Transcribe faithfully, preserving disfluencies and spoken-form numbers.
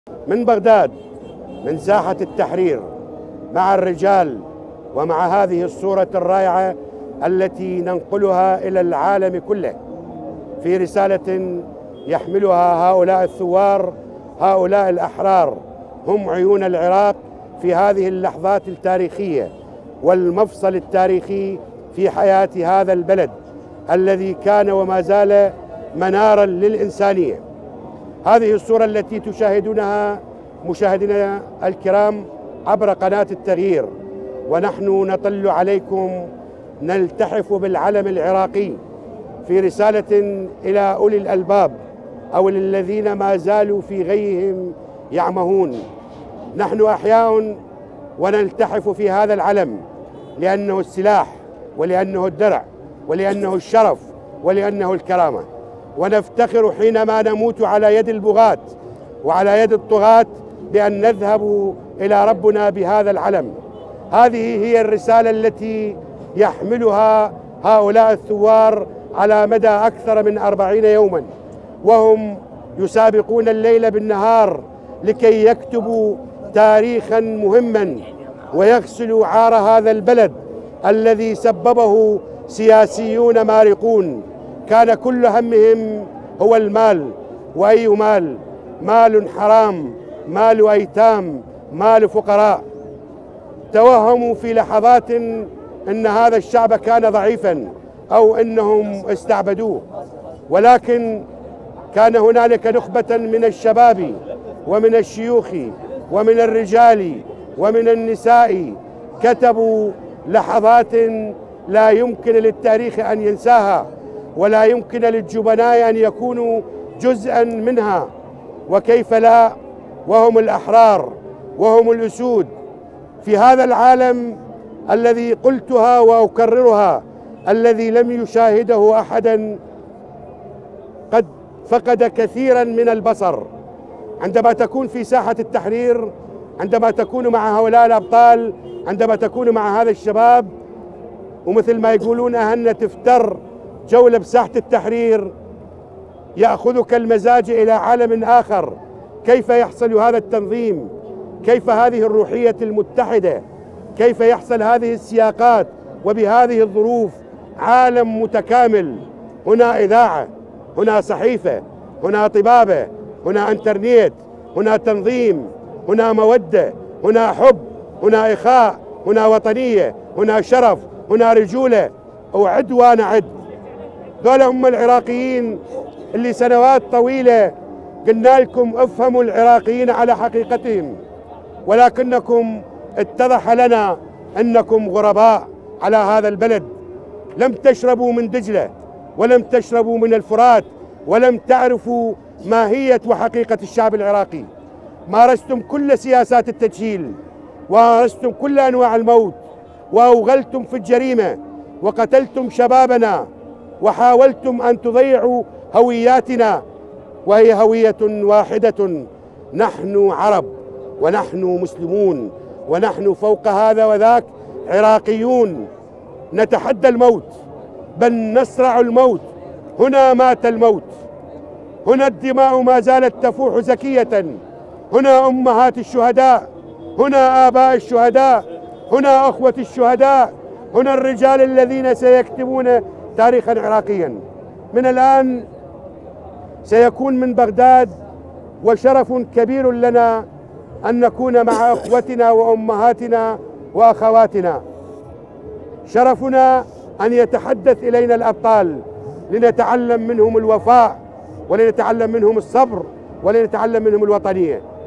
من بغداد، من ساحة التحرير، مع الرجال ومع هذه الصورة الرائعة التي ننقلها إلى العالم كله في رسالة يحملها هؤلاء الثوار، هؤلاء الأحرار، هم عيون العراق في هذه اللحظات التاريخية والمفصل التاريخي في حياة هذا البلد الذي كان وما زال منارا للإنسانية. هذه الصورة التي تشاهدونها مشاهدينا الكرام عبر قناة التغيير، ونحن نطل عليكم نلتحف بالعلم العراقي في رسالة إلى أولي الألباب أو للذين ما زالوا في غيهم يعمهون. نحن أحياء ونلتحف في هذا العلم لأنه السلاح ولأنه الدرع ولأنه الشرف ولأنه الكرامة، ونفتخر حينما نموت على يد البغاة وعلى يد الطغاة بأن نذهب إلى ربنا بهذا العلم. هذه هي الرسالة التي يحملها هؤلاء الثوار على مدى أكثر من أربعين يوما، وهم يسابقون الليل بالنهار لكي يكتبوا تاريخا مهما ويغسلوا عار هذا البلد الذي سببه سياسيون مارقون كان كل همهم هو المال. وأي مال؟ مال حرام، مال أيتام، مال فقراء. توهموا في لحظات أن هذا الشعب كان ضعيفا أو أنهم استعبدوه، ولكن كان هنالك نخبة من الشباب ومن الشيوخ ومن الرجال ومن النساء كتبوا لحظات لا يمكن للتاريخ أن ينساها، ولا يمكن للجبناء أن يكونوا جزءا منها. وكيف لا وهم الأحرار وهم الأسود في هذا العالم الذي قلتها وأكررها، الذي لم يشاهده أحدا قد فقد كثيرا من البصر. عندما تكون في ساحة التحرير، عندما تكون مع هؤلاء الأبطال، عندما تكون مع هذا الشباب، ومثل ما يقولون أهن تفتر جولة بساحة التحرير يأخذك المزاج إلى عالم آخر. كيف يحصل هذا التنظيم؟ كيف هذه الروحية المتحدة؟ كيف يحصل هذه السياقات وبهذه الظروف؟ عالم متكامل، هنا إذاعة، هنا صحيفة، هنا طبابة، هنا انترنت، هنا تنظيم، هنا مودة، هنا حب، هنا إخاء، هنا وطنية، هنا شرف، هنا رجولة. أعد وأنا عد. ذولا هم العراقيين اللي سنوات طويلة قلنا لكم افهموا العراقيين على حقيقتهم، ولكنكم اتضح لنا أنكم غرباء على هذا البلد. لم تشربوا من دجلة ولم تشربوا من الفرات ولم تعرفوا ماهية وحقيقة الشعب العراقي. مارستم كل سياسات التجهيل، ومارستم كل أنواع الموت، وأوغلتم في الجريمة، وقتلتم شبابنا، وحاولتم أن تضيعوا هوياتنا، وهي هوية واحدة: نحن عرب ونحن مسلمون، ونحن فوق هذا وذاك عراقيون. نتحدى الموت، بل نصرع الموت. هنا مات الموت، هنا الدماء ما زالت تفوح زكية، هنا أمهات الشهداء، هنا آباء الشهداء، هنا أخوة الشهداء، هنا الرجال الذين سيكتبون تاريخا عراقيا. من الآن سيكون من بغداد وشرف كبير لنا أن نكون مع أخوتنا وأمهاتنا وأخواتنا. شرفنا أن يتحدث إلينا الأبطال لنتعلم منهم الوفاء، ولنتعلم منهم الصبر، ولنتعلم منهم الوطنية.